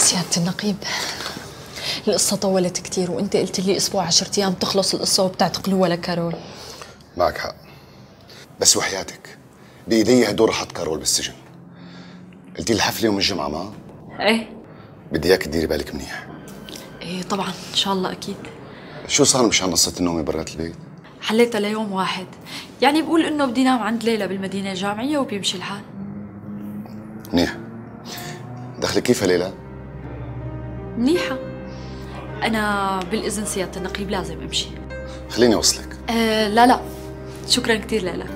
سيادة النقيب، القصة طولت كتير وانت قلت لي اسبوع 10 ايام تخلص القصة وبتعتقلوها ولا كارول. معك حق، بس وحياتك بايدي هدول رح احط كارول بالسجن. قلتي الحفلة يوم الجمعة ما؟ ايه بدي اياك تديري بالك منيح. ايه طبعا ان شاء الله اكيد. شو صار مشان قصة النوم برات البيت؟ حليتها ليوم واحد، يعني بقول انه بدي نام عند ليلى بالمدينة الجامعية وبيمشي الحال. منيح. دخلك كيف ليلى؟ منيحة. أنا بالإذن سيادة النقيب لازم أمشي. خليني أوصلك. لا شكرا كثير لك.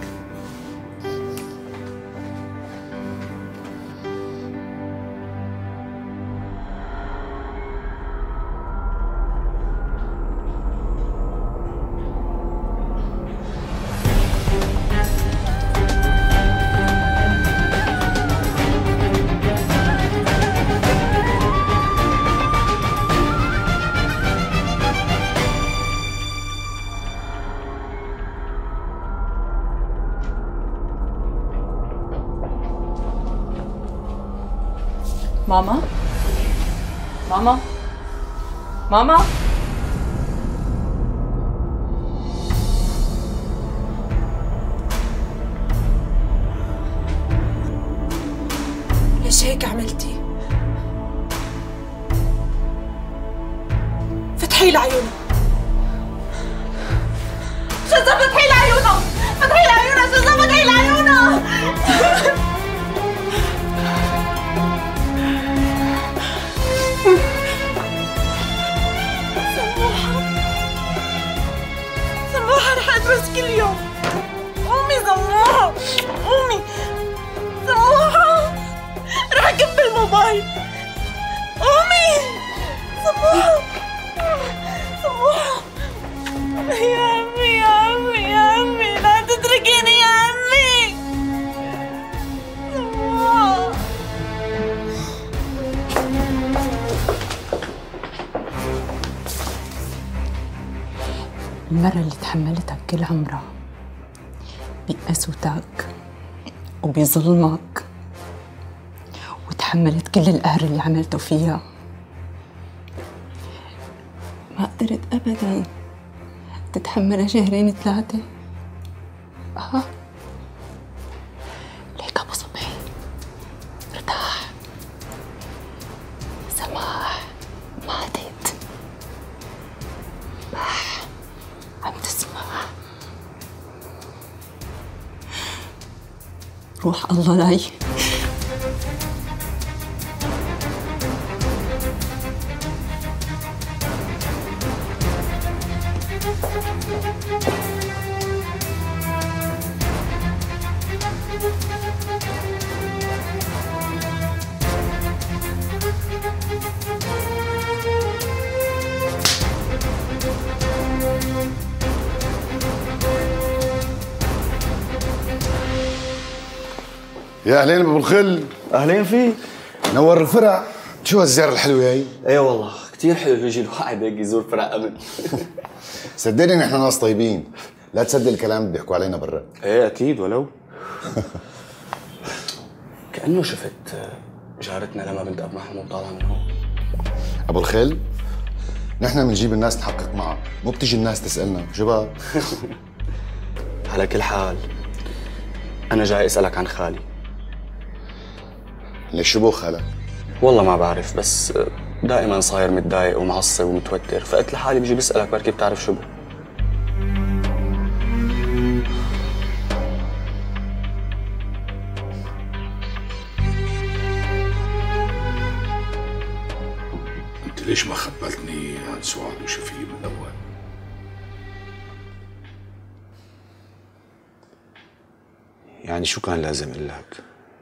ماما؟ ماما؟ ماما؟ ليش هيك عملتي؟ فتحي لي عيونها. شذا فتحي لي عيونها، فتحي لي عيونها، شذا فتحي لي عيونها. سموحة رح ادرس كل يوم. قومي سموحة، قومي سموحة، رح اكب الموبايل. قومي سموحة، سموحة. يا عمي يا عمي يا عمي لا تتركيني يا عمي. سموحة. المرة اللي تحملتها بكل عمرها بقسوتك وبظلمك، وتحملت كل القهر اللي عملته فيها، ما قدرت أبداً تتحملها شهرين 3. ليك أبو صبحي ارتاح. سماح ماتت. عم تسمع؟ روح الله لاي. يا اهلين ابو الخل. اهلين فيك. نور الفرع. شو هالزيارة الحلوة هي؟ ايه والله كثير حلو يجي الواحد هيك يزور فرع قبل. صدقني نحن ناس طيبين، لا تصدق الكلام اللي بيحكوا علينا برا. ايه اكيد ولو. كأنه شفت جارتنا لما بنت اب محمود طالعة من هون. ابو الخل، نحن بنجيب الناس نحقق معها، مو بتيجي الناس تسألنا شباب. على كل حال انا جاي اسألك عن خالي. ليش شو بو خالك؟ والله ما بعرف، بس دائما صاير متضايق ومعصب ومتوتر، فقلت لحالي بجي بسألك بركي بتعرف شو بو. انت ليش ما خبرتني عن سعاد وشفيق من الاول؟ يعني شو كان لازم اقول لك؟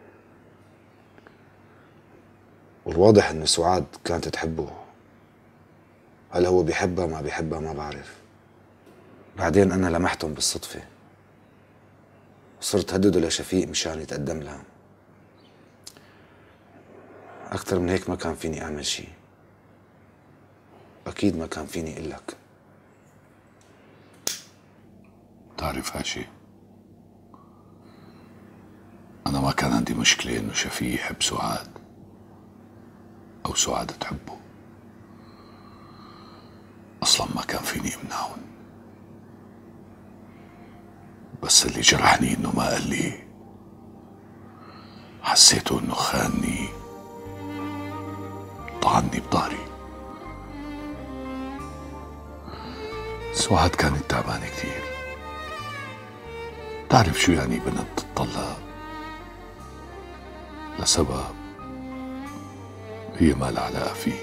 والواضح ان سعاد كانت تحبه. هل هو بيحبها ما بيحبها ما بعرف. بعدين انا لمحتهم بالصدفة، صرت هدده لشفيق مشان يتقدم لها. اكثر من هيك ما كان فيني اعمل شيء. اكيد ما كان فيني اقول لك. تعرف هاشي، انا ما كان عندي مشكلة انه شفيق يحب سعاد، أو سعاد تحبه. أصلا ما كان فيني أمنعهم، بس اللي جرحني إنه ما قال لي. حسيته إنه خانني، طعني بظهري. سعاد كانت تعبانة كتير. تعرف شو يعني بنت تطلق لسبب هي ما لها علاقة فيه،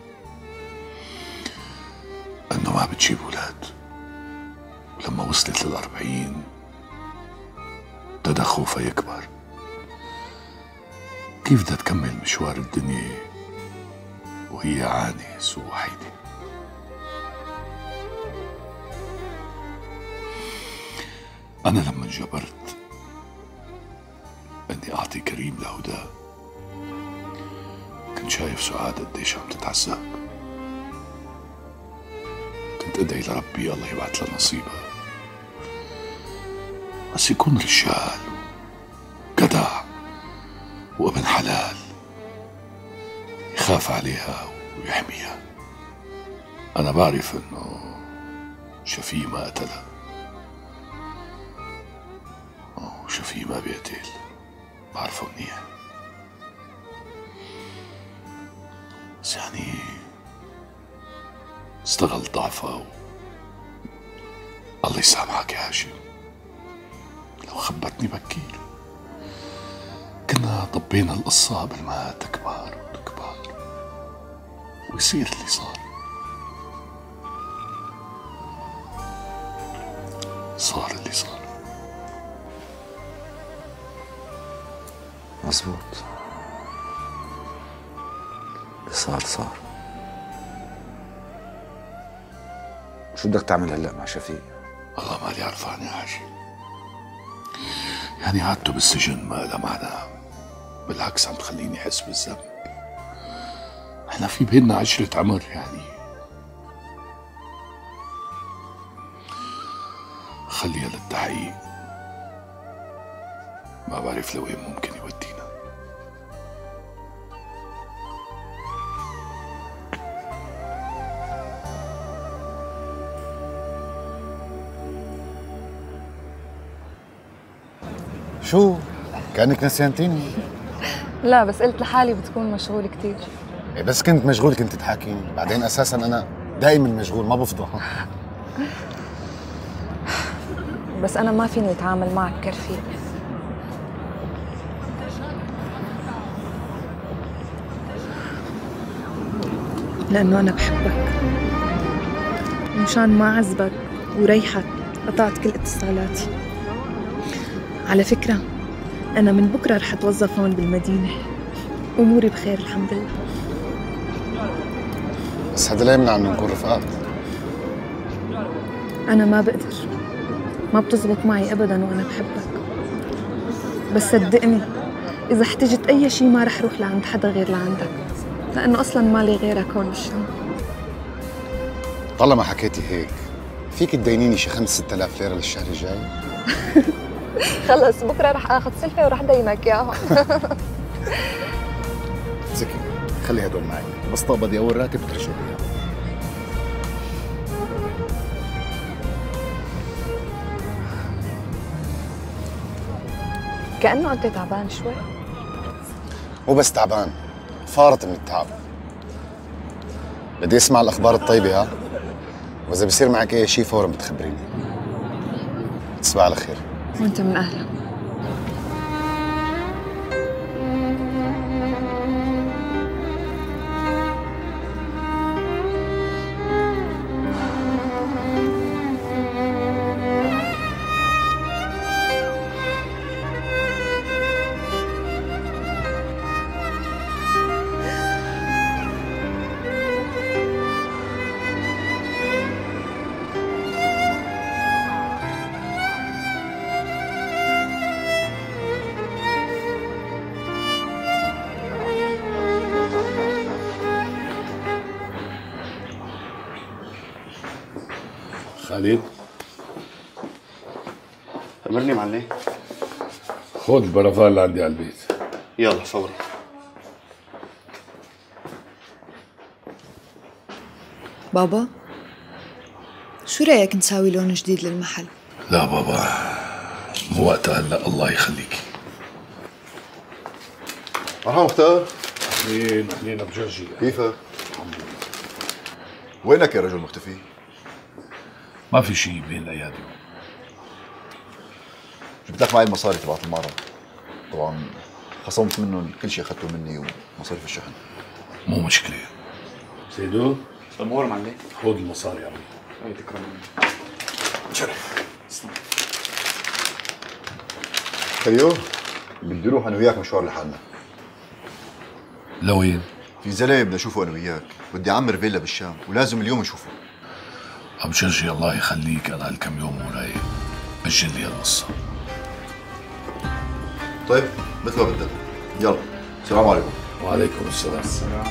انه ما بتجيب اولاد. لما وصلت لل40 ابتدى خوفها يكبر. كيف بدها تكمل مشوار الدنيا وهي عانس ووحيدة؟ أنا لما انجبرت إني أعطي كريم لهدى، كنت شايف سعاد قديش عم تتعذب. كنت أدعي لربي الله يبعث لها نصيبها، بس يكون رجال جدع وابن حلال يخاف عليها ويحميها. أنا بعرف إنه شفيق ما قتلها، وشفيق ما بيقتل، بعرفه منيح. بس يعني استغل ضعفها الله يسامحك يا هاشم. لو خبرتني بكير كنا طبينا القصة قبل ما تكبر وتكبر ويصير اللي صار. صار اللي صار. مظبوط، اللي صار صار. شو بدك تعمل هلا مع شفيق؟ والله مالي عرفان يا حاجي. يعني عادته بالسجن ما لها معنى، بالعكس عم تخليني احس بالذنب. احنا في بيننا 10 عمر يعني. خليها للتحقيق، ما بعرف لوين ممكن يودينا. شو؟ كأنك نسيانتيني. لا بس قلت لحالي بتكون مشغول كتير. إيه بس كنت مشغول كنت تحاكيني، بعدين أساساً أنا دائما مشغول ما بفضى. بس أنا ما فيني أتعامل معك كرفيق. لأنه أنا بحبك، ومشان ما أعذبك وريحك قطعت كل اتصالاتي. على فكرة أنا من بكرة رح أتوظف هون بالمدينة، أموري بخير الحمد لله. بس هذا لا يمنع إنه نكون رفقات. أنا ما بقدر، ما بتزبط معي أبداً وأنا بحبك. بس صدقني إذا احتجت أي شي ما رح روح لعند حدا غير لعندك، لأنه أصلاً مالي غيرك هون بالشام. طالما حكيتي هيك فيك تدينيني شي 5-6,000 ليرة للشهر الجاي؟ خلص بكرة رح آخذ سلفة ورح دينك إياها. زكي خلي هدول معي، بس طابدي أول راتب بترجع لي. كأنه أنت تعبان شوي. مو بس تعبان، فارط من التعب. بدي اسمع الأخبار الطيبة ها، وإذا بصير معك أي شيء فورا بتخبريني. تصبح على خير. وأنت من أهلا. خالد أمرني معلم. خذ البرافان اللي عندي على البيت. يلا فورا. بابا، شو رأيك نساوي لون جديد للمحل؟ لا بابا، مو وقتها هلا. الله يخليكي. مرحبا مختار. اهلين ابو جرجي. كيفك؟ الحمد لله. وينك يا رجل مختفي؟ ما في شيء بين الايادي. جبت لك معي المصاري تبعت المعرض. طبعا خصمت منهم كل شيء اخذته مني ومصاريف الشحن. مو مشكله. سيدو الامور معلم. خذ المصاري يا عمي. الله تكرمني. شرف. خيو، بدي اروح انا وياك مشوار لحالنا. لوين؟ في زلمه بدي اشوفه انا وياك، بدي اعمر فيلا بالشام ولازم اليوم نشوفه. ابو جرجي الله يخليك، انا هالكم يوم مو رايق. اجل لي القصه. طيب مثل ما بدك. يلا، السلام عليكم. وعليكم السلام.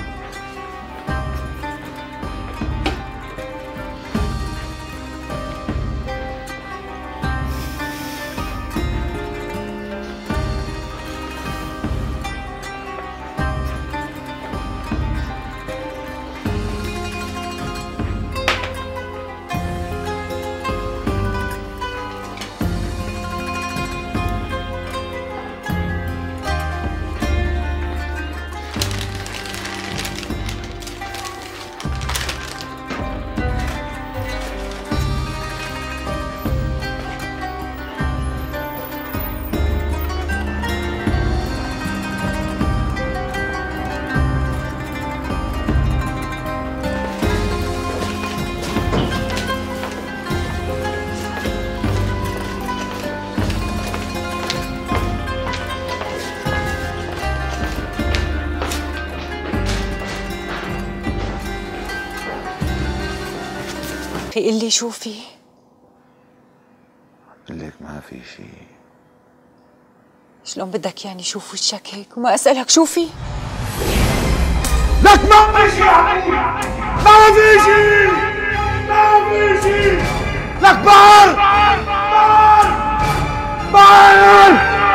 قل لي شو في؟ قل لك ما في شيء. شلون بدك يعني شوف وشك هيك وما اسالك شو في؟ لك ما في شيء يا حبيبي، ما في شيء، ما في شيء. لك بحر بحر بحر.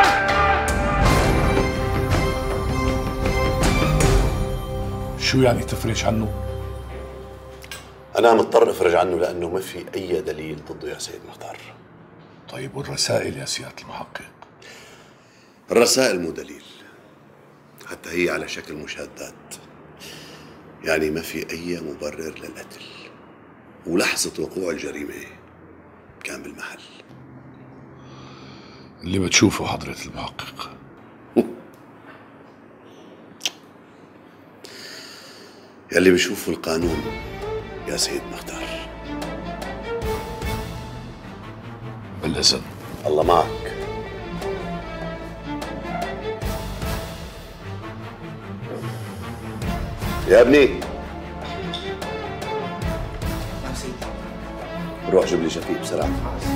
شو يعني تفرج عنه؟ أنا مضطر أفرج عنه لأنه ما في أي دليل ضده يا سيد مختار. طيب والرسائل يا سيادة المحقق؟ الرسائل مو دليل، حتى هي على شكل مشاهدات، يعني ما في أي مبرر للقتل، ولحظة وقوع الجريمة كان بالمحل. اللي بتشوفه حضرة المحقق. يلي بيشوفه القانون يا سيد مختار. بالإذن. الله معك. يا ابني روح جيب لي شفيق بسرعة.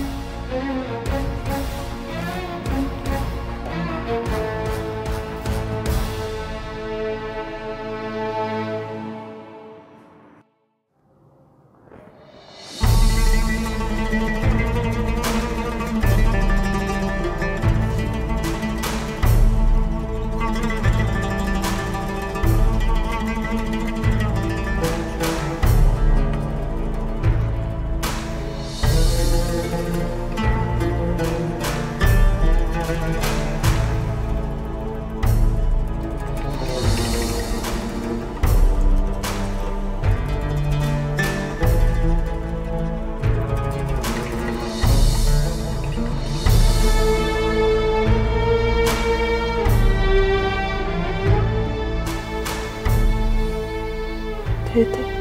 تيتا،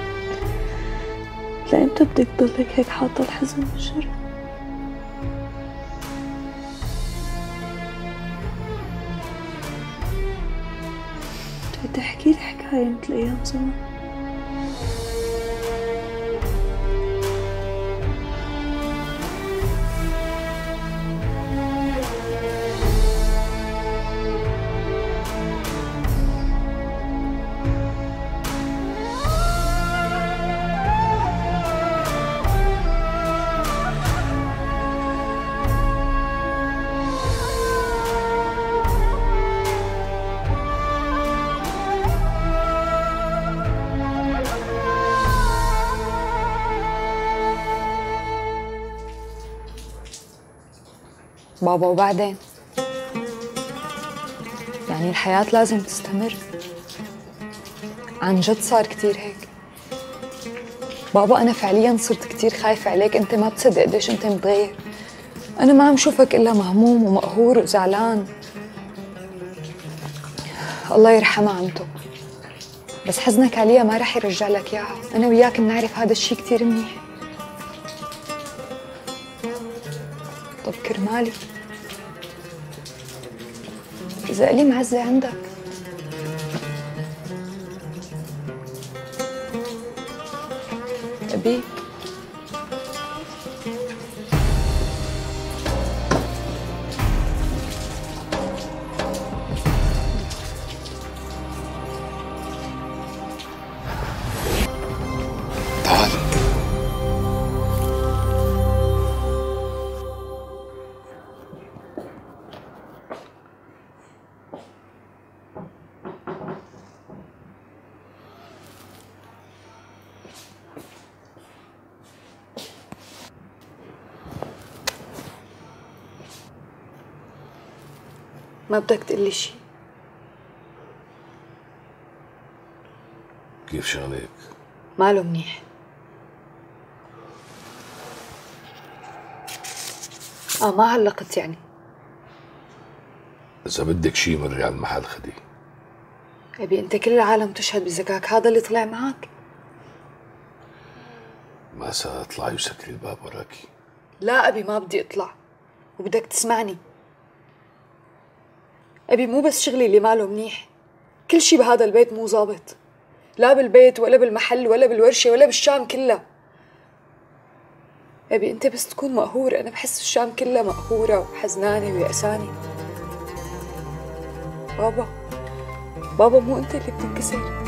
لإمتى بدك تضلك هيك حاطة الحزن والشر؟ تيتا احكي لي حكاية مثل أيام زمان. بابا وبعدين؟ يعني الحياة لازم تستمر؟ عن جد صار كتير هيك. بابا أنا فعلياً صرت كتير خايفة عليك، أنت ما بتصدق قديش أنت متغير. أنا ما عم شوفك إلا مهموم ومقهور وزعلان. الله يرحمها عمته، بس حزنك عليها ما رح يرجع لك إياها. أنا وياك بنعرف هذا الشي كتير منيح. طب كرمالي إذا إلي معزة عندك أبيك. تعال. ما بدك تقلي شي؟ كيف شغلك؟ ماله منيح. ما علقت يعني. إذا بدك شي مري على المحل خدي. أبي أنت كل العالم تشهد بذكاك، هذا اللي طلع معك؟ ما سأطلعي وسكري الباب وراكي. لا أبي ما بدي أطلع، وبدك تسمعني. أبي مو بس شغلي اللي ماله منيح، كل شي بهذا البيت مو ظابط، لا بالبيت ولا بالمحل ولا بالورشة ولا بالشام كلها. أبي أنت بس تكون مقهور، أنا بحس الشام كلها مقهورة وحزنانة ويأسانة. بابا مو أنت اللي بتنكسر.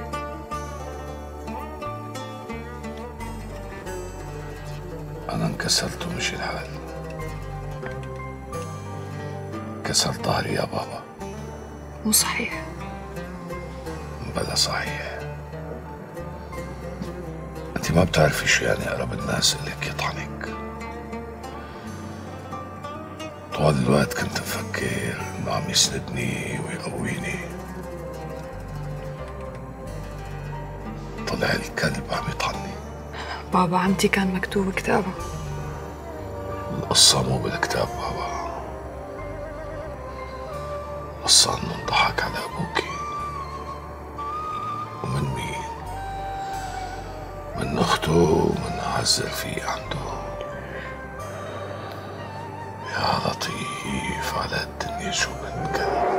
أنا انكسرت ومشي الحال. كسر ظهري يا بابا. مو صحيح. بلا صحيح. انت ما بتعرفي شو يعني اقرب الناس لك يطعنك. طوال الوقت كنت مفكر انه عم يسندني ويقويني، طلع الكلب عم يطعني. بابا عمتي كان مكتوب كتابه. القصة مو بالكتاب بابا، القصة انه انضحك على ابوكي. ومن مين؟ من اخته ومن اعز رفيق عنده. يا لطيف على الدنيا شو بنكذب.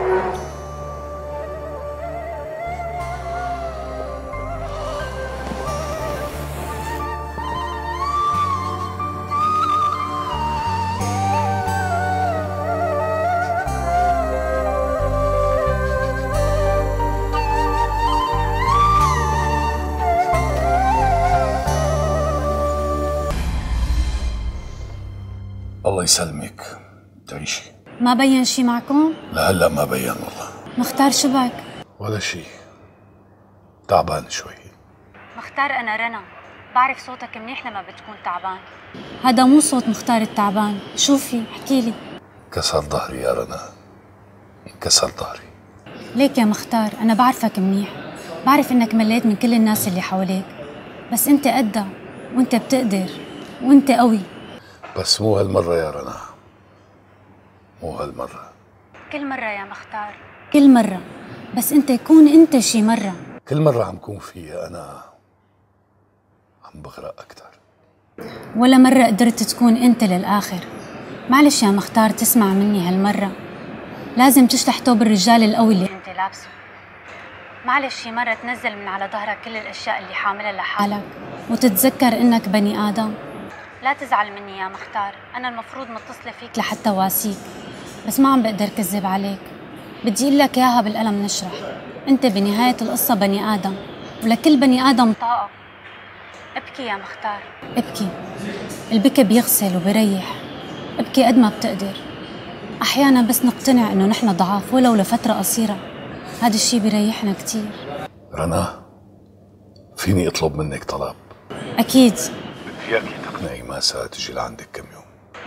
الله يسلمك، تعيشي. ما بين شي معكم؟ لهلا ما بين والله. مختار شبك؟ ولا شي، تعبان شوي. مختار أنا رنا، بعرف صوتك منيح لما بتكون تعبان. هذا مو صوت مختار التعبان، شوفي احكيلي. كسر ظهري يا رنا، كسر ظهري. ليك يا مختار أنا بعرفك منيح، بعرف إنك مليت من كل الناس اللي حواليك، بس أنت قدها وأنت بتقدر وأنت قوي. بس مو هالمرة يا رنا، مو هالمرة. كل مرة يا مختار، كل مرة، بس أنت كون أنت شي مرة. كل مرة عم كون فيها أنا عم بغرق أكتر. ولا مرة قدرت تكون أنت للآخر. معلش يا مختار تسمع مني هالمرة، لازم تشلح توب الرجال القوي اللي أنت لابسه. معلش شي مرة تنزل من على ظهرك كل الأشياء اللي حاملها لحالك وتتذكر إنك بني آدم. لا تزعل مني يا مختار، أنا المفروض متصلة فيك لحتى واسيك، بس ما عم بقدر كذب عليك. بدي أقول لك إياها بالقلم نشرح، أنت بنهاية القصة بني آدم، ولكل بني آدم طاقة. ابكي يا مختار، ابكي. البكي بيغسل وبيريح، ابكي قد ما بتقدر. أحيانا بس نقتنع إنه نحن ضعاف ولو لفترة قصيرة، هذا الشي بيريحنا كتير. رنا، فيني أطلب منك طلب؟ أكيد. بدي إياكي تقنعي ماسة تجي لعندك كم يوم.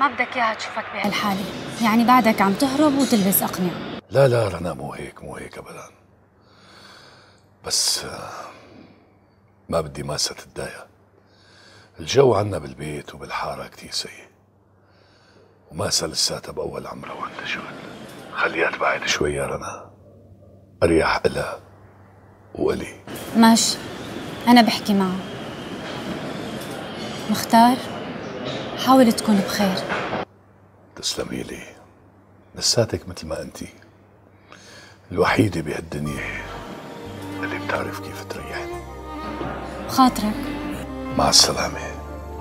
ما بدك اياها تشوفك بهالحالة، يعني بعدك عم تهرب وتلبس أقنعة. لا لا رنا، مو هيك أبدا. بس ما بدي ماسة تتضايق. الجو عنا بالبيت وبالحارة كتير سيء، وماسة لساتها بأول عمرها وعندها شغل. خليها تبعد شوي يا رنا، أريح إلها وإلي. ماشي، أنا بحكي معه. مختار، حاول تكون بخير. تسلمي لي، لساتك مثل ما أنتي، الوحيدة بهالدنيا اللي بتعرف كيف تريحني. خاطرك. مع السلامة.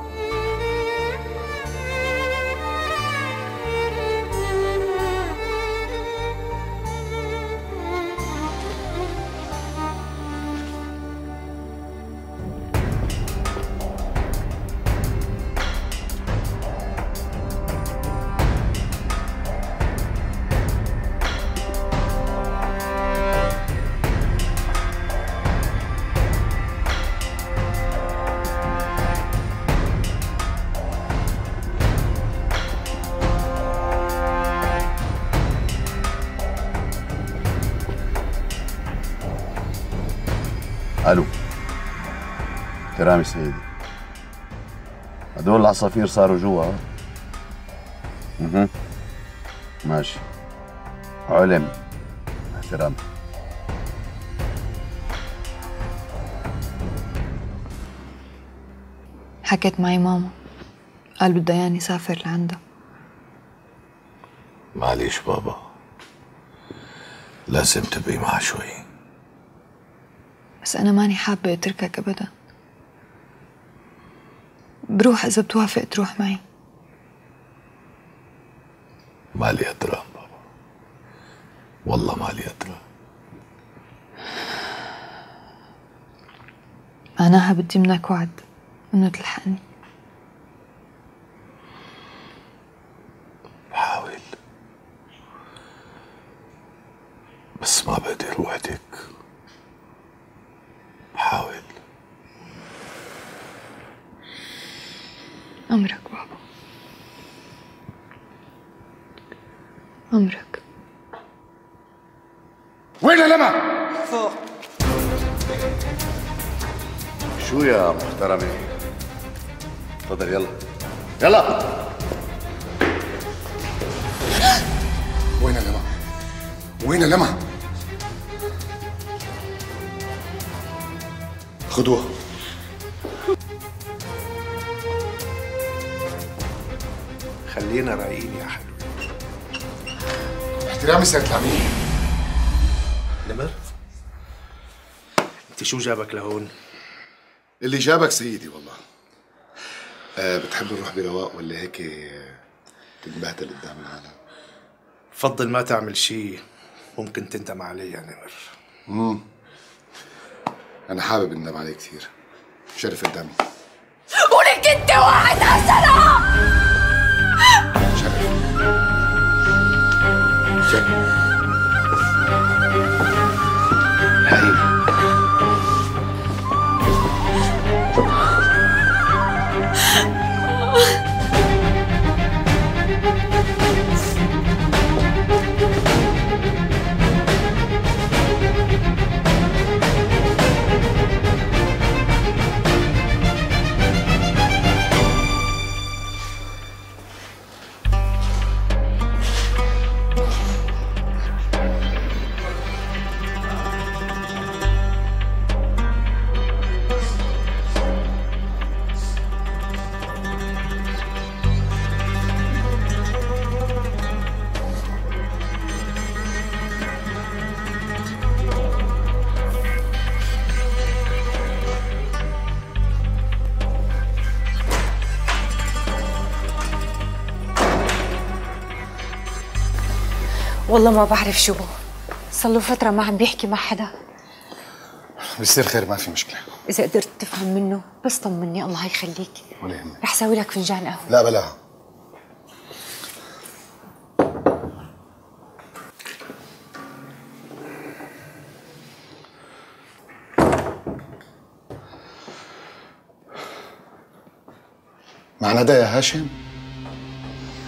الو، كرامي سيدي، هدول العصافير صاروا جوا. ماشي، علم، احترام. حكيت معي ماما، قال بدها ياني يسافر لعندها. معليش بابا، لازم تبقي معها شوي. بس أنا ماني حابة أتركك أبدا. بروح إذا بتوافق تروح معي. مالي قدران بابا، والله مالي قدران. معناها بدي منك وعد إنه تلحقني. بحاول، بس ما بقدر وحدك. بحاول. أمرك بابا، أمرك. وين لما؟ فوق. شو يا محترمة؟ تفضل، يلا يلا. وين لما؟ وين لما؟ خدوها. خلينا رايقين يا حلو. احترامي سيادة العميد. نمر، انت شو جابك لهون؟ اللي جابك سيدي والله. بتحب نروح برواق ولا هيك تنبهدل قدام العالم؟ بفضل ما تعمل شيء ممكن تندم عليه يا نمر. أنا حابب الندم عليه كثير. شرف قدامي. ولك انت واحد حسنة. شرف. حبيبي. والله ما بعرف شو صار له فترة ما عم بيحكي مع حدا. بيصير خير، ما في مشكلة. إذا قدرت تفهم منه بس طمني، الله يخليك. ولا يهمك. رح سوي لك فنجان قهوة. لا بلاها. مع ندى يا هاشم؟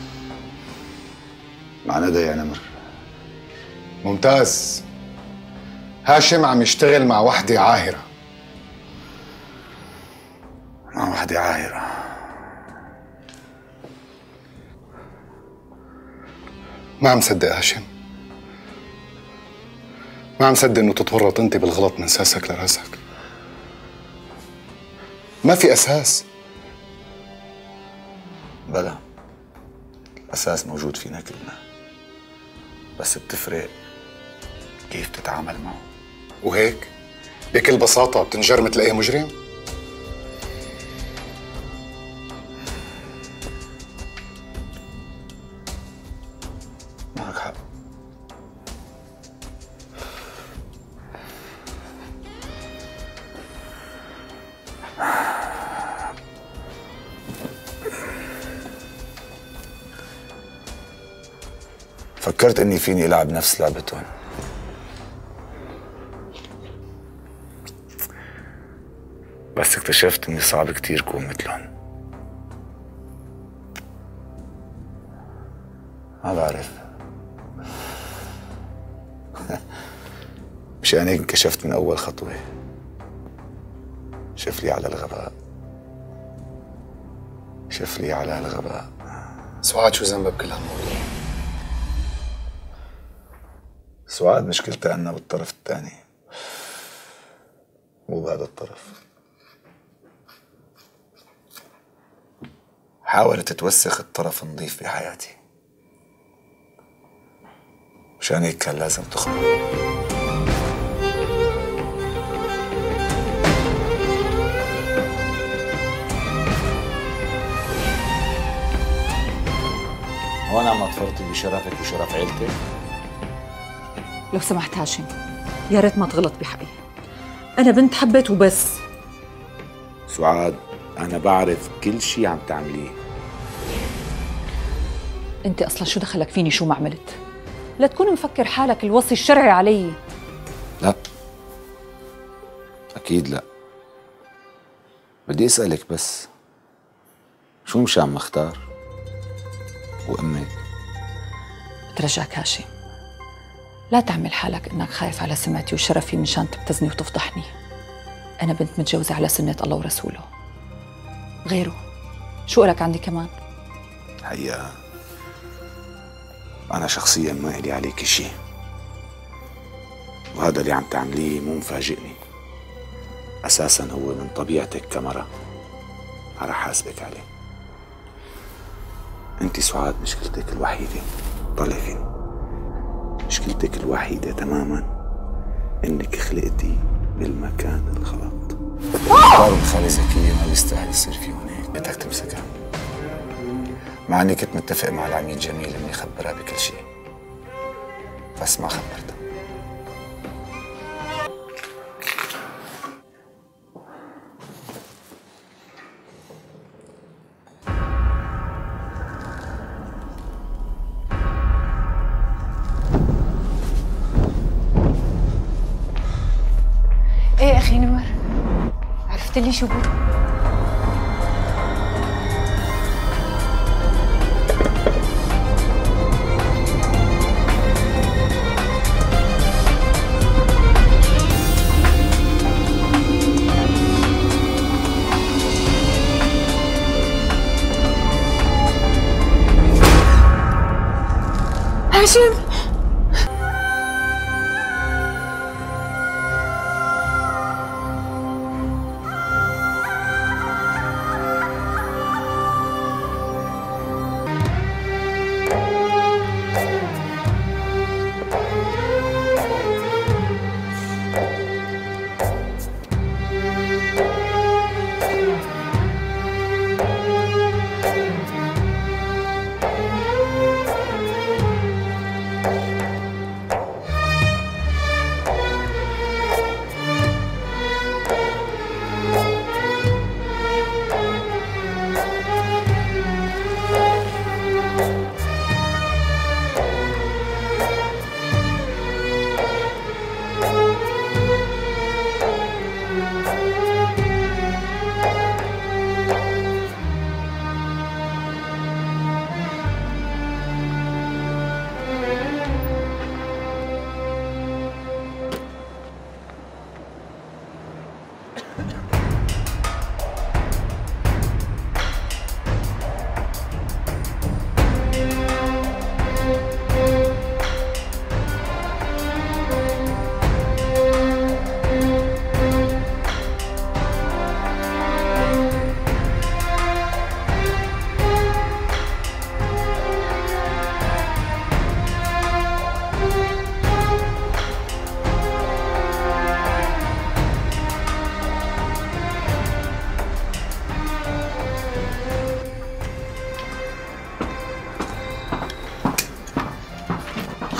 مع ندى يا نمر. ممتاز. هاشم عم يشتغل مع وحدة عاهرة. مع وحدة عاهرة؟ ما عم صدق هاشم، ما عم صدق انه تتورط انت بالغلط من ساسك لراسك. ما في اساس. بلا، الاساس موجود فينا كلنا، بس بتفرق كيف تتعامل معه. وهيك بكل بساطة بتنجر مثل اي مجرم؟ معك حق. فكرت اني فيني العب نفس لعبتهم، بس اكتشفت اني صعب كتير كون مثلهم. ما بعرف. مشان هيك انكشفت من اول خطوة. شوف لي على الغباء، شوف لي على الغباء. سعاد شو ذنبها بكل هالموضوع؟ سعاد مشكلتها أنها بالطرف الثاني، مو بهذا الطرف. حاولت توسخ الطرف النظيف بحياتي، مشان هيك كان لازم تخرج. هون عم تفرطي بشرفك وشرف عيلتك؟ لو سمحت هاشم، يا ريت ما تغلط بحقي. أنا بنت حبيت وبس. سعاد، أنا بعرف كل شي عم تعمليه. أنت أصلا شو دخلك فيني شو ما عملت؟ لا تكون مفكر حالك الوصي الشرعي علي. لا، أكيد لا. بدي أسألك بس، شو مشان مختار وأمك؟ بترجاك هاشم، لا تعمل حالك إنك خايف على سمعتي وشرفي مشان تبتزني وتفضحني. أنا بنت متجوزة على سنة الله ورسوله. غيره شو لك عندي كمان؟ حقيقة أنا شخصياً ما إلي عليك شي، وهذا اللي عم تعمليه مو مفاجئني. أساساً هو من طبيعتك كمرة، رح حاسبك عليه. أنت سعاد مشكلتك الوحيدة، طلع فيني، مشكلتك الوحيدة تماماً إنك خلقتي بالمكان الغلط. قرار الخالة زكية ما بيستاهل يصير فيه هيك، بدك تمسكها. مع إني كنت متفق مع العميد جميل إني خبرها بكل شيء، بس ما خبرتها. ايه اخي نمر، عرفت لي شو بو؟ هاشم،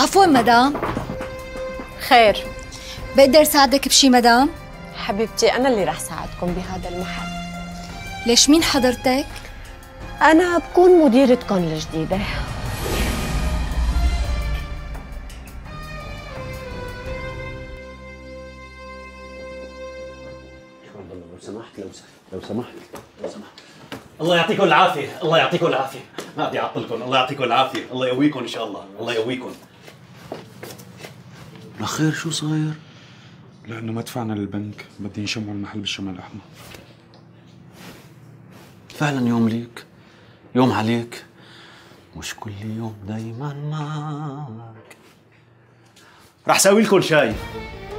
عفوا مدام. خير، بقدر ساعدك بشي مدام؟ حبيبتي أنا اللي رح ساعدكم بهذا المحل. ليش مين حضرتك؟ أنا بكون مديرتكم الجديدة. لو سمحت الله يعطيكم العافية، الله يعطيكم العافية، ما بدي أعطلكم، الله يعطيكم العافية، الله يقويكم إن شاء الله، الله يقويكم. لخير شو صاير؟ لأنه ما دفعنا للبنك، بدي نشمعوا المحل بالشمع الأحمر. فعلا يوم ليك، يوم عليك، مش كل يوم دايما معك. رح ساوي لكم شاي،